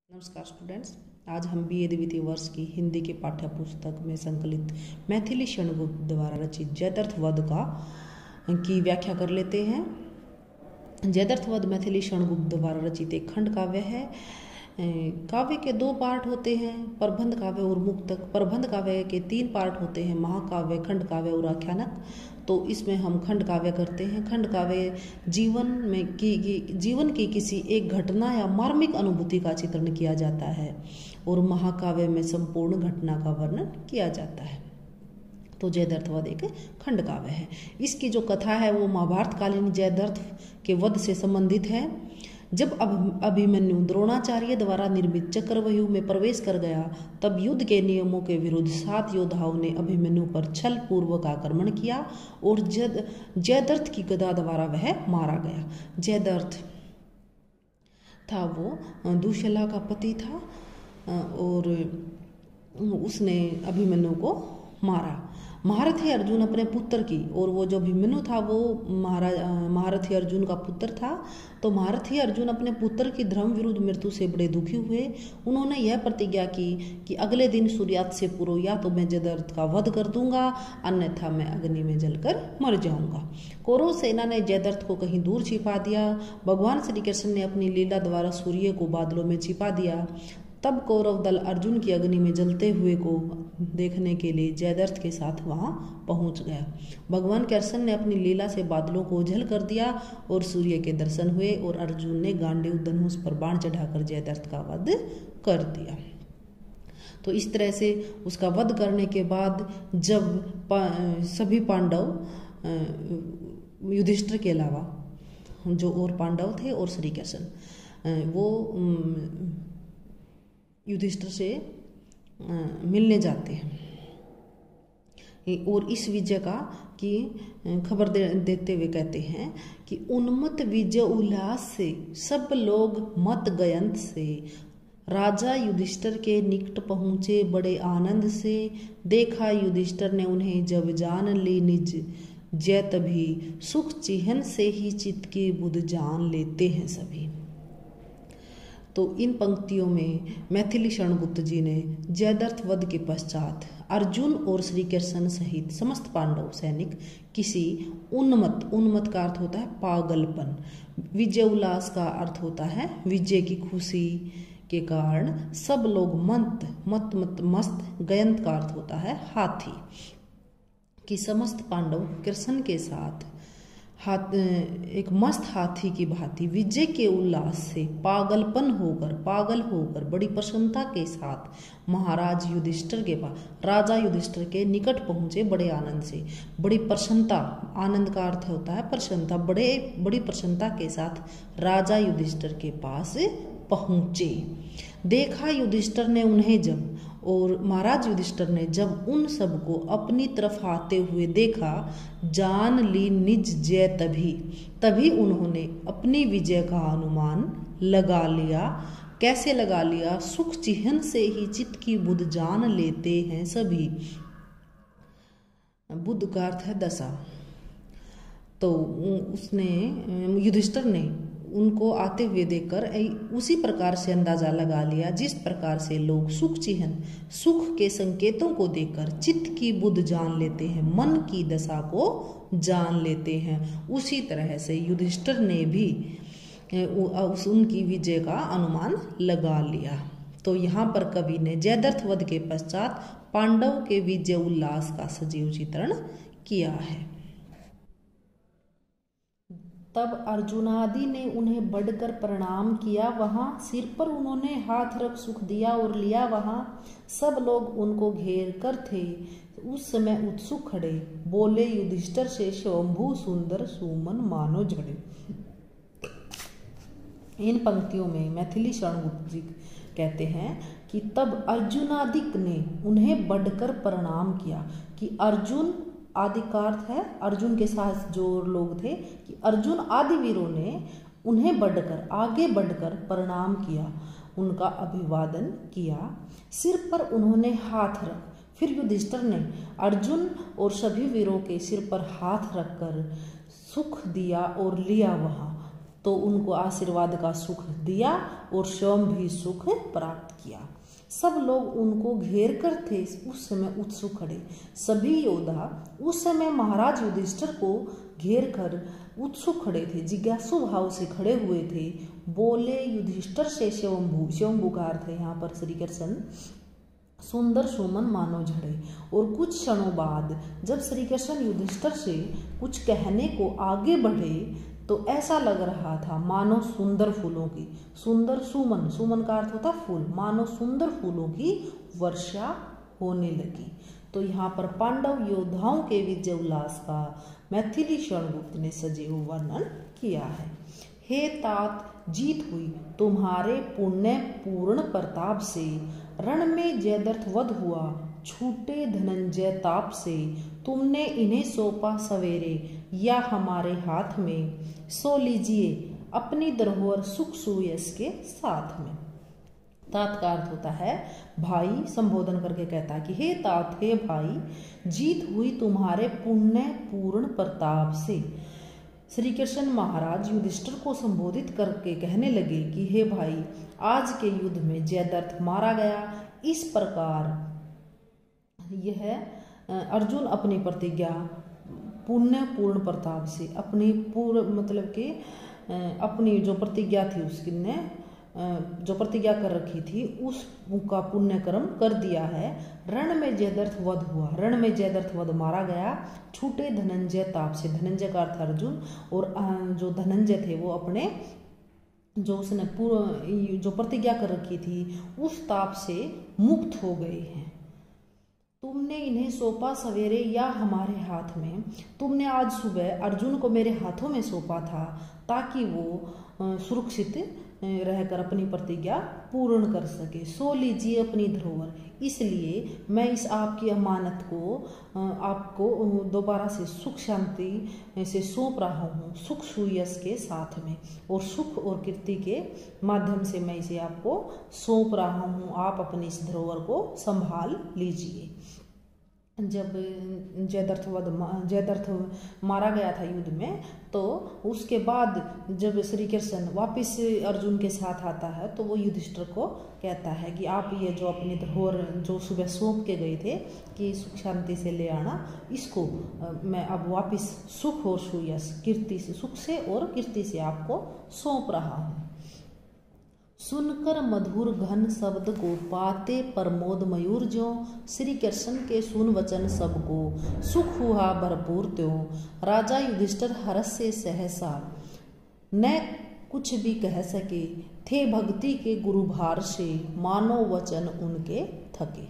नमस्कार स्टूडेंट्स, आज हम बीए द्वितीय वर्ष की हिंदी के पाठ्य पुस्तक में संकलित मैथिली शरणगुप्त द्वारा रचित जयद्रथ वध की व्याख्या कर लेते हैं। जयद्रथ वध मैथिली शरणगुप्त द्वारा रचित एक खंड काव्य है। काव्य के दो पार्ट होते हैं, प्रबंध काव्य और मुक्तक। प्रबंध काव्य के 3 पार्ट होते हैं, महाकाव्य, खंड काव्य और आख्यानक। तो इसमें हम खंड काव्य करते हैं। खंड काव्य जीवन की किसी एक घटना या मार्मिक अनुभूति का चित्रण किया जाता है और महाकाव्य में संपूर्ण घटना का वर्णन किया जाता है। तो जयद्रथ वध एक खंड काव्य है। इसकी जो कथा है वो महाभारत कालीन जयद्रथ के वध से संबंधित है। जब अभिमन्यु द्रोणाचार्य द्वारा निर्मित चक्रव्यूह में प्रवेश कर गया, तब युद्ध के नियमों के विरुद्ध 7 योद्धाओं ने अभिमन्यु पर छल पूर्वक आक्रमण किया और जयद्रथ की गदा द्वारा वह मारा गया। जयद्रथ था वो दुश्शला का पति था और उसने अभिमन्यु को मारा। महारथी अर्जुन अपने पुत्र की, और वो जो अभिमन्यु था वो महारथी अर्जुन का पुत्र था। तो महारथी अर्जुन अपने पुत्र की धर्म विरुद्ध मृत्यु से बड़े दुखी हुए। उन्होंने यह प्रतिज्ञा की कि अगले दिन सूर्यास्त से पूर्व या तो मैं जयद्रथ का वध कर दूंगा, अन्यथा मैं अग्नि में जलकर मर जाऊंगा। कौरव सेना ने जयद्रथ को कहीं दूर छिपा दिया। भगवान श्री कृष्ण ने अपनी लीला द्वारा सूर्य को बादलों में छिपा दिया। तब कौरव दल अर्जुन की अग्नि में जलते हुए को देखने के लिए जयद्रथ के साथ वहां पहुंच गया। भगवान कृष्ण ने अपनी लीला से बादलों को ओझल कर दिया और सूर्य के दर्शन हुए और अर्जुन ने गांडीव धनुष पर बाण चढ़ाकर जयद्रथ का वध कर दिया। तो इस तरह से उसका वध करने के बाद जब सभी पांडव, युधिष्ठिर के अलावा जो और पांडव थे और श्री कृष्ण, वो युधिष्ठिर से मिलने जाते हैं और इस विजय का की खबर देते हुए कहते हैं कि उन्मत्त विजय उल्लास से सब लोग मत गयंत से राजा युधिष्ठिर के निकट पहुँचे बड़े आनंद से। देखा युधिष्ठिर ने उन्हें जब जान ली निज जय, तभी सुख चिहन से ही चित्त की बुध जान लेते हैं सभी। तो इन पंक्तियों में मैथिली शरणगुप्त जी ने जयद्रथ वध के पश्चात अर्जुन और श्री कृष्ण सहित समस्त पांडव सैनिक किसी उन्मत्त का अर्थ होता है पागलपन, विजय उल्लास का अर्थ होता है विजय की खुशी के कारण सब लोग मस्त, गयंत का अर्थ होता है हाथी, कि समस्त पांडव कृष्ण के साथ एक मस्त हाथी की भांति विजय के उल्लास से पागल होकर बड़ी प्रसन्नता के साथ महाराज युधिष्ठिर के पास, राजा युधिष्ठिर के निकट पहुंचे बड़े आनंद से। बड़ी प्रसन्नता, आनंद का अर्थ होता है प्रसन्नता, बड़ी प्रसन्नता के साथ राजा युधिष्ठिर के पास पहुंचे। देखा युधिष्ठिर ने उन्हें जब, और महाराज युधिष्ठिर ने जब उन सबको अपनी तरफ आते हुए देखा, जान ली निज जय, तभी उन्होंने अपनी विजय का अनुमान लगा लिया। कैसे लगा लिया? सुख चिहन से ही चित्त की बुध जान लेते हैं सभी। बुध का अर्थ है दशा। तो युधिष्ठिर ने उनको आते हुए देखकर उसी प्रकार से अंदाजा लगा लिया जिस प्रकार से लोग सुख के संकेतों को देखकर चित्त की बुध जान लेते हैं, मन की दशा को जान लेते हैं। उसी तरह से युधिष्ठिर ने भी उनकी विजय का अनुमान लगा लिया। तो यहाँ पर कवि ने जयद्रथ वध के पश्चात पांडव के विजय उल्लास का सजीव चित्रण किया है। तब अर्जुनादि ने उन्हें बढ़कर प्रणाम किया, वहां सिर पर उन्होंने हाथ रख सुख दिया और लिया। वहां सब लोग उनको घेर कर थे, उस समय उत्सुक खड़े, बोले युधिष्ठिर से स्वयंभू सुंदर सुमन मानो झड़े। इन पंक्तियों में मैथिली शरणगुप्त जी कहते हैं कि तब अर्जुनादिक ने उन्हें बढ़कर प्रणाम किया, कि अर्जुन आदि का अर्थ है अर्जुन के साथ जो लोग थे, कि अर्जुन आदि वीरों ने उन्हें आगे बढ़कर प्रणाम किया, उनका अभिवादन किया। सिर पर उन्होंने हाथ रख, फिर युधिष्ठिर ने अर्जुन और सभी वीरों के सिर पर हाथ रखकर सुख दिया और लिया। वहां तो उनको आशीर्वाद का सुख दिया और स्वयं भी सुख प्राप्त किया। सब लोग उनको घेर कर थे उस समय उत्सुक खड़े। सभी योद्धा उस समय महाराज युधिष्ठिर को घेर कर उत्सुक खड़े थे, जिज्ञासु भाव से खड़े हुए थे। बोले युधिष्ठिर से स्वयंभू, स्वयंभू का अर्थ है यहाँ पर श्री कृष्ण, सुंदर सुमन मानो झड़े। और कुछ क्षणों बाद जब श्री कृष्ण युधिष्ठिर से कुछ कहने को आगे बढ़े तो ऐसा लग रहा था मानो सुंदर फूलों की, सुंदर सुमन, सुमन का अर्थ होता फूल, मानो सुंदर फूलों की वर्षा होने लगी। तो यहाँ पर पांडव योद्धाओं के विजय उल्लास का मैथिली शरणगुप्त ने सजीव वर्णन किया है। हे तात, जीत हुई तुम्हारे पुण्य पूर्ण प्रताप से, रण में जयद्रथ वध हुआ छूटे धनंजय ताप से। तुमने इन्हें सौंपा सवेरे या हमारे हाथ में, सो लीजिए अपनी धरोहर सुख सुयश के साथ में। तात का अर्थ होता है भाई, संबोधन करके कहता है कि हे तात, हे भाई, जीत हुई तुम्हारे पुण्य पूर्ण प्रताप से। श्री कृष्ण महाराज युधिष्ठिर को संबोधित करके कहने लगे कि हे भाई, आज के युद्ध में जयद्रथ मारा गया। इस प्रकार यह अर्जुन अपनी प्रतिज्ञा पुण्य पूर्ण प्रताप से, अपनी पूर्ण मतलब कि अपनी जो प्रतिज्ञा थी उसकी ने जो प्रतिज्ञा कर रखी थी उसका पुण्य कर्म कर दिया है। रण में जयद्रथ वध हुआ, रण में जयद्रथ वध मारा गया। छूटे धनंजय ताप से, धनंजय का अर्थ अर्जुन, और जो धनंजय थे वो अपने जो उसने पूर्व जो प्रतिज्ञा कर रखी थी उस ताप से मुक्त हो गए हैं। तुमने इन्हें सौंपा सवेरे या हमारे हाथ में, तुमने आज सुबह अर्जुन को मेरे हाथों में सौंपा था ताकि वो सुरक्षित रहकर अपनी प्रतिज्ञा पूर्ण कर सके। सो लीजिए अपनी धरोहर, इसलिए मैं इस आपकी अमानत को आपको दोबारा से सुख शांति से सौंप रहा हूँ, सुख सुयश के साथ में, और सुख और कीर्ति के माध्यम से मैं इसे आपको सौंप रहा हूँ। आप अपनी इस धरोहर को संभाल लीजिए। जब जयद्रथ मारा गया था युद्ध में, तो उसके बाद जब श्री कृष्ण वापिस अर्जुन के साथ आता है तो वो युधिष्ठिर को कहता है कि आप ये जो अपनी धरोहर जो सुबह सौंप के गए थे कि सुख शांति से ले आना, इसको मैं अब वापिस सुख और सुयश, कीर्ति से, सुख से और कीर्ति से आपको सौंप रहा हूँ। सुनकर मधुर घन शब्द को पाते प्रमोद मयूर ज्यों, श्री कृष्ण के सुन वचन सबको सुख हुआ भरपूर त्यों। राजा युधिष्ठिर हर्ष से सहसा न कुछ भी कह सके, थे भक्ति के गुरु भार से मानो वचन उनके थके।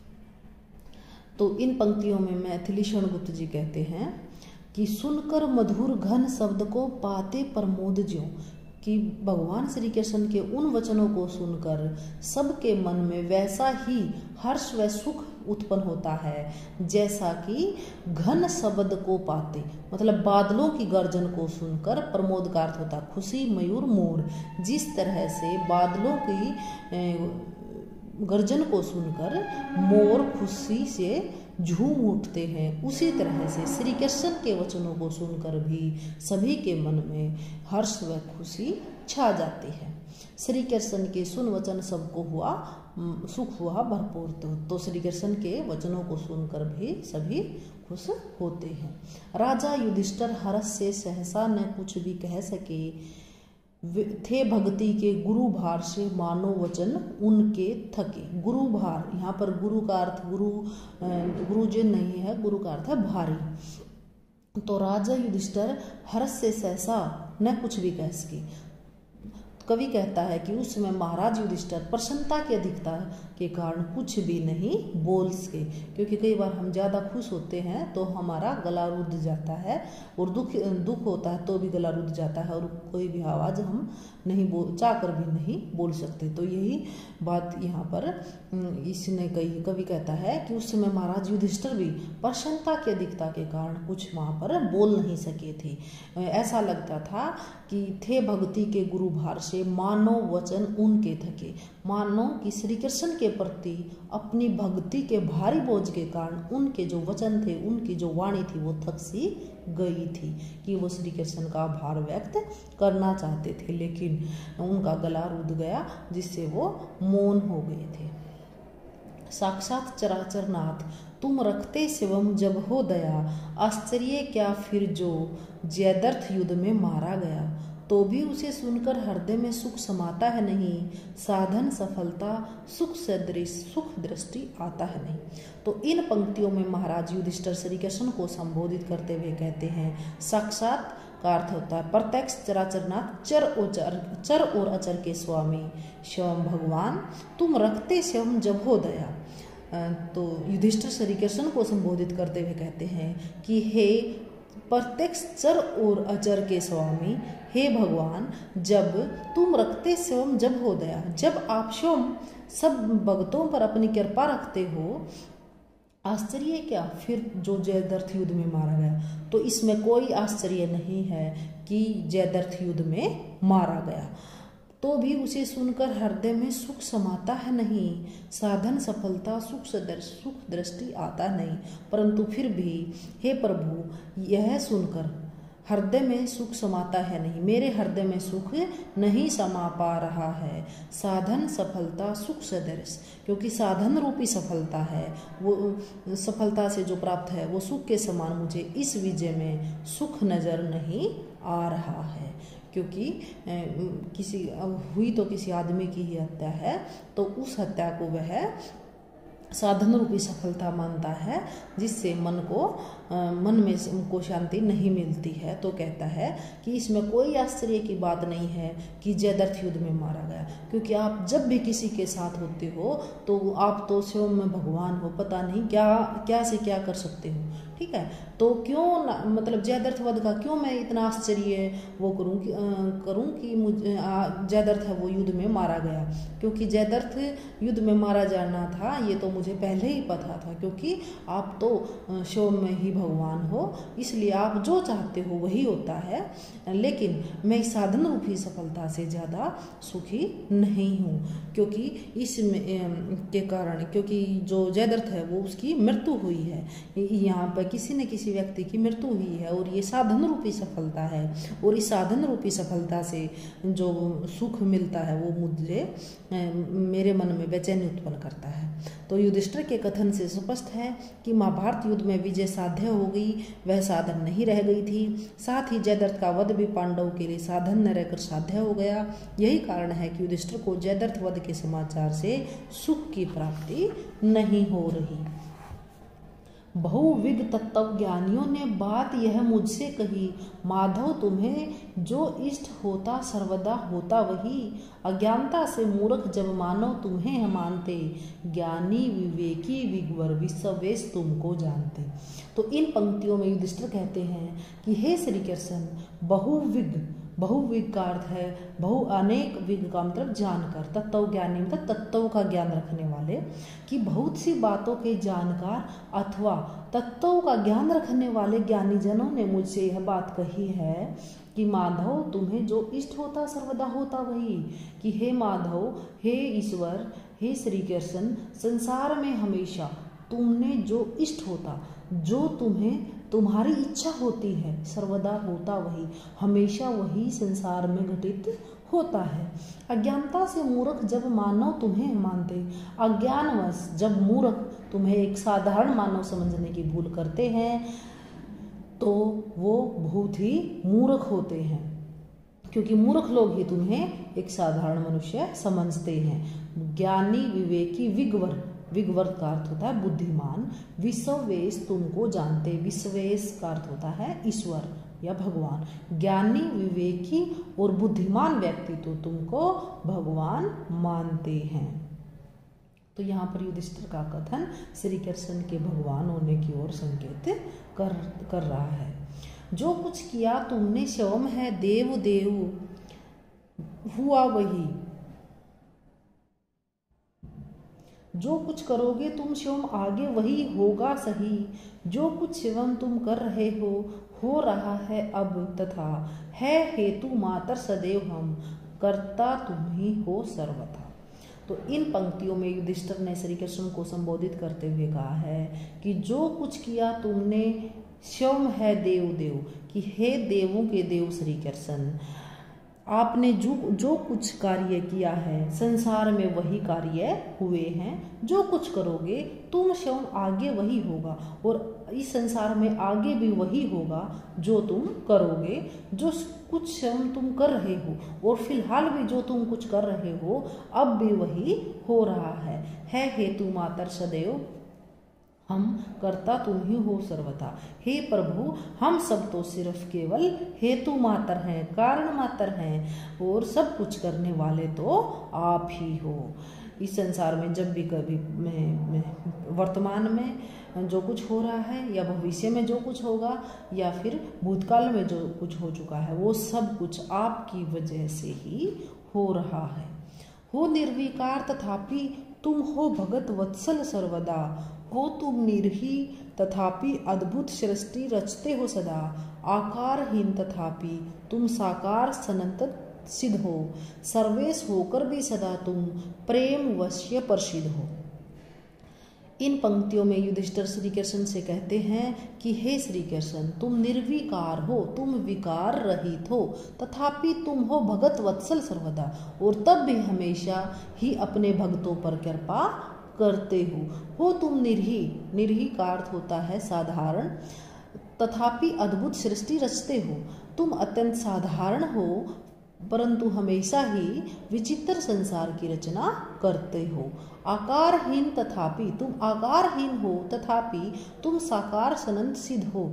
तो इन पंक्तियों में मैथिली शरणगुप्त जी कहते हैं कि सुनकर मधुर घन शब्द को पाते प्रमोद ज्यों, कि भगवान श्री कृष्ण के उन वचनों को सुनकर सबके मन में वैसा ही हर्ष व सुख उत्पन्न होता है जैसा कि घन शब्द को पाते, मतलब बादलों की गर्जन को सुनकर, प्रमोद का अर्थ होता है खुशी, मयूर मोर, जिस तरह से बादलों की गर्जन को सुनकर मोर खुशी से झूम उठते हैं, उसी तरह से श्री कृष्ण के वचनों को सुनकर भी सभी के मन में हर्ष व खुशी छा जाती है। श्री कृष्ण के सुन वचन सबको हुआ सुख हुआ भरपूर, तो श्री कृष्ण के वचनों को सुनकर भी सभी खुश होते हैं। राजा युधिष्ठिर हर्ष से सहसा न कुछ भी कह सके, थे भक्ति के गुरु भार से मानो वचन उनके थके। गुरु भार, यहाँ पर गुरु का अर्थ गुरु जो नहीं है, गुरु का अर्थ है भारी। तो राजा युधिष्ठिर हर्ष से सहसा न कुछ भी कह सके। कवि कहता है कि उस समय महाराज युधिष्ठिर प्रसन्नता की अधिकता के कारण कुछ भी नहीं बोल सके, क्योंकि कई बार हम ज़्यादा खुश होते हैं तो हमारा गला रुध जाता है, और दुख होता है तो भी गला रुध जाता है, और कोई भी आवाज़ हम नहीं चाहकर भी नहीं बोल सकते। तो यही बात यहाँ पर इसने कही, कवि कहता है कि उस समय महाराज युधिष्ठिर भी प्रसन्नता की अधिकता के कारण कुछ वहाँ पर बोल नहीं सके थे। ऐसा लगता था कि थे भक्ति के गुरु भार से से मानव वचन उनके थके। मानव की श्री कृष्ण के प्रति अपनी भक्ति के भारी बोझ के कारण उनके जो वचन थे, उनकी जो वाणी थी वो थक सी गई थी कि वो श्री कृष्ण का आभार व्यक्त करना चाहते थे, लेकिन उनका गला रुध गया जिससे वो मौन हो गए थे। साक्षात चराचर नाथ तुम रखते शिवम जब हो दया, आश्चर्य क्या फिर जो जयद्रथ युद्ध में मारा गया। तो भी उसे सुनकर हृदय में सुख समाता है नहीं, साधन सफलता सुख सदृश सुख दृष्टि आता है नहीं। तो इन पंक्तियों में महाराज युधिष्ठिर श्री कृष्ण को संबोधित करते हुए कहते हैं, साक्षात का अर्थ होता है प्रत्यक्ष चराचरनाथ, चर और अचर के स्वामी शिवम भगवान, तुम रखते शिवम जब हो दया। तो युधिष्ठिर श्री कृष्ण को संबोधित करते हुए कहते हैं कि हे प्रत्यक्ष चर और अचर के स्वामी, हे भगवान, जब तुम रखते स्वयं जब हो दया, जब आप स्वयं सब भक्तों पर अपनी कृपा रखते हो, आश्चर्य क्या फिर जो जयद्रथ युद्ध में मारा गया। तो इसमें कोई आश्चर्य नहीं है कि जयद्रथ युद्ध में मारा गया, तो भी उसे सुनकर हृदय में सुख समाता है नहीं, साधन सफलता सुख दृष्टि आता नहीं। परंतु फिर भी हे प्रभु, यह सुनकर हृदय में सुख समाता है नहीं, मेरे हृदय में सुख नहीं समा पा रहा है। साधन सफलता सुख सदृश, क्योंकि साधन रूपी सफलता है, वो सफलता से जो प्राप्त है वो सुख के समान मुझे इस विजय में सुख नजर नहीं आ रहा है। क्योंकि किसी हुई तो किसी आदमी की ही हत्या है, तो उस हत्या को वह साधन रूपी सफलता मानता है, जिससे मन में को शांति नहीं मिलती है। तो कहता है कि इसमें कोई आश्चर्य की बात नहीं है कि जयद्रथ युद्ध में मारा गया, क्योंकि आप जब भी किसी के साथ होते हो तो आप तो स्वयं में भगवान हो, पता नहीं क्या से क्या कर सकते हो। ठीक है, तो क्यों मतलब जयद्रथ वध का क्यों मैं इतना आश्चर्य वो करूं कि मुझे जयद्रथ है वो युद्ध में मारा गया, क्योंकि जयद्रथ युद्ध में मारा जाना था ये तो मुझे पहले ही पता था, क्योंकि आप तो शिव में ही भगवान हो, इसलिए आप जो चाहते हो वही होता है। लेकिन मैं साधन रूपी सफलता से ज़्यादा सुखी नहीं हूँ, क्योंकि इसमें के कारण, क्योंकि जो जयद्रथ है वो उसकी मृत्यु हुई है, यहाँ पर किसी न किसी व्यक्ति की मृत्यु हुई है, और ये साधन रूपी सफलता है, और इस साधन रूपी सफलता से जो सुख मिलता है वो मुझे मेरे मन में बेचैनी उत्पन्न करता है। तो युधिष्ठिर के कथन से स्पष्ट है कि महाभारत युद्ध में विजय साध्य हो गई, वह साधन नहीं रह गई थी। साथ ही जयद्रथ का वध भी पांडवों के लिए साधन न रहकर साध्य हो गया। यही कारण है कि युधिष्ठिर को जयद्रथ वध के समाचार से सुख की प्राप्ति नहीं हो रही। बहुविध तत्वज्ञानियों ने बात यह मुझसे कही, माधव तुम्हें जो इष्ट होता सर्वदा होता वही। अज्ञानता से मूर्ख जब मानव तुम्हें मानते, ज्ञानी विवेकी विग्वर विश्वेश तुमको जानते। तो इन पंक्तियों में युधिष्ठिर कहते हैं कि हे श्री कृष्ण, बहुविग का अर्थ है अनेक विग का मतलब जानकर, तत्व ज्ञानी मतलब तत्वों का ज्ञान रखने वाले, कि बहुत सी बातों के जानकार अथवा तत्वों का ज्ञान रखने वाले ज्ञानी जनों ने मुझसे यह बात कही है कि माधव तुम्हें जो इष्ट होता सर्वदा होता वही। कि हे माधव, हे ईश्वर, हे श्री कृष्ण, संसार में हमेशा तुमने जो इष्ट होता, जो तुम्हारी इच्छा होती है, सर्वदा होता वही, हमेशा वही संसार में घटित होता है। अज्ञानता से मूर्ख जब मानव तुम्हें मानते, अज्ञानवश जब मूर्ख तुम्हें एक साधारण मानव समझने की भूल करते हैं, तो वो बहुत ही मूर्ख होते हैं, क्योंकि मूर्ख लोग ही तुम्हें एक साधारण मनुष्य समझते हैं। ज्ञानी विवेकी विग्वर का अर्थ होता है बुद्धिमान, विश्वेश तुमको जानते, विश्वेश का अर्थ होता है ईश्वर या भगवान। ज्ञानी विवेकी और बुद्धिमान व्यक्ति तो तुमको भगवान मानते हैं। तो यहाँ पर युधिष्ठिर का कथन श्री कृष्ण के भगवान होने की ओर संकेत कर रहा है। जो कुछ किया तुमने स्वयं है देव हुआ वही, जो कुछ करोगे तुम स्वयं आगे वही होगा सही। जो कुछ स्वयं तुम कर रहे हो रहा है अब, तथा है हेतु मातर सदैव हम। कर्ता तुम ही हो सर्वथा। तो इन पंक्तियों में युधिष्ठिर ने श्री कृष्ण को संबोधित करते हुए कहा है कि जो कुछ किया तुमने स्वयं है देव देव, कि हे देवों के देव श्री कृष्ण, आपने जो कुछ कार्य किया है संसार में वही कार्य हुए हैं। जो कुछ करोगे तुम स्वयं आगे वही होगा, और इस संसार में आगे भी वही होगा जो तुम करोगे। जो कुछ स्वयं तुम कर रहे हो और फिलहाल भी जो तुम कुछ कर रहे हो अब भी वही हो रहा है हेतु मातर सदैव हम कर्ता तुम ही हो सर्वथा। हे प्रभु, हम सब तो सिर्फ केवल हेतु मात्र हैं, कारण मात्र हैं, और सब कुछ करने वाले तो आप ही हो। इस संसार में जब भी कभी वर्तमान में जो कुछ हो रहा है या भविष्य में जो कुछ होगा या फिर भूतकाल में जो कुछ हो चुका है वो सब कुछ आपकी वजह से ही हो रहा है। हो निर्विकार तथापि तुम हो भगत वत्सल सर्वदा, हो तुम निर्ही तथापि अद्भुत सृष्टि रचते हो सदा, आकारहीन तथापि तुम साकार सनंत सिद्ध हो, सर्वेश होकर भी सदा तुम प्रेम वश्य प्रसिद्ध हो। इन पंक्तियों में युधिष्ठिर श्री कृष्ण से कहते हैं कि हे श्री कृष्ण, तुम निर्विकार हो, तुम विकार रहित हो, तथापि तुम हो भगत वत्सल सर्वदा, और तब भी हमेशा ही अपने भक्तों पर कृपा करते हो तुम निर्ही, निर्ही का अर्थ होता है साधारण, तथापि अद्भुत सृष्टि रचते हो, तुम अत्यंत साधारण हो परंतु हमेशा ही विचित्र संसार की रचना करते हो। आकारहीन तथापि तुम आकारहीन हो, तथापि तुम साकार सनंत सिद्ध हो,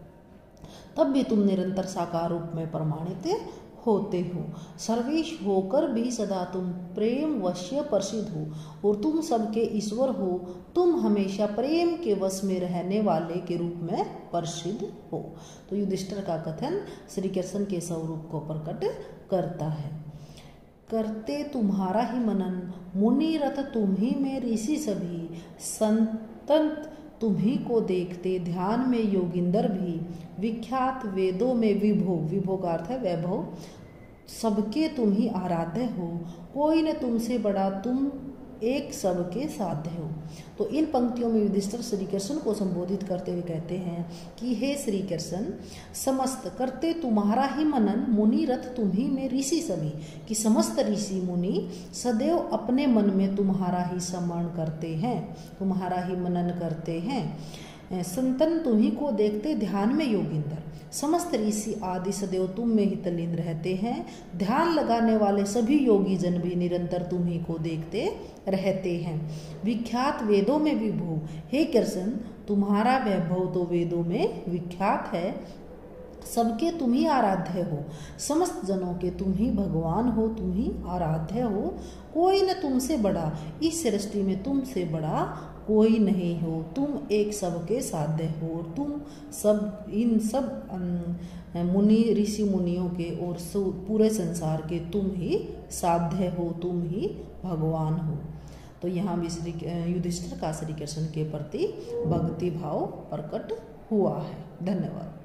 तब भी तुम निरंतर साकार रूप में प्रमाणित होते हो। सर्वेश होकर भी सदा तुम प्रेम वश्य प्रसिद्ध हो, और तुम सबके ईश्वर हो, तुम हमेशा प्रेम के वश में रहने वाले के रूप में प्रसिद्ध हो। तो युधिष्ठिर का कथन श्री कृष्ण के स्वरूप को प्रकट करता है। करते तुम्हारा ही मनन, मुनि रथ तुम ही में ऋषि सभी, संतंत तुम्ही को देखते ध्यान में योगिंदर भी, विख्यात वेदों में विभो, विभो का अर्थ है वैभव, सबके तुम ही आराध्य हो, कोई न तुमसे बड़ा, तुम एक सबके साध्य हो। तो इन पंक्तियों में युधिष्ठिर श्री कृष्ण को संबोधित करते हुए कहते हैं कि हे श्री कृष्ण, समस्त करते तुम्हारा ही मनन, मुनि रथ तुम ही में ऋषि सभी, कि समस्त ऋषि मुनि सदैव अपने मन में तुम्हारा ही स्मरण करते हैं, तुम्हारा ही मनन करते हैं। संतन तुम्ही को देखते ध्यान में योगिंदर, समस्त ऋषि आदि सदैव तुम में ही तल्लीन रहते हैं। ध्यान लगाने वाले सभी योगी जन भी निरंतर तुम्ही को देखते रहते हैं। विख्यात वेदों में विभो, हे कृष्ण तुम्हारा वैभव तो वेदों में विख्यात है, सबके तुम ही आराध्य हो, समस्त जनों के तुम ही भगवान हो, तुम ही आराध्य हो, कोई न तुमसे बड़ा, इस सृष्टि में तुमसे बड़ा कोई नहीं हो, तुम एक सबके साध्य हो, तुम सब इन सब मुनि ऋषि मुनियों के और पूरे संसार के तुम ही साध्य हो, तुम ही भगवान हो। तो यहाँ भी श्री युधिष्ठिर का श्री कृष्ण के प्रति भक्ति भाव प्रकट हुआ है। धन्यवाद।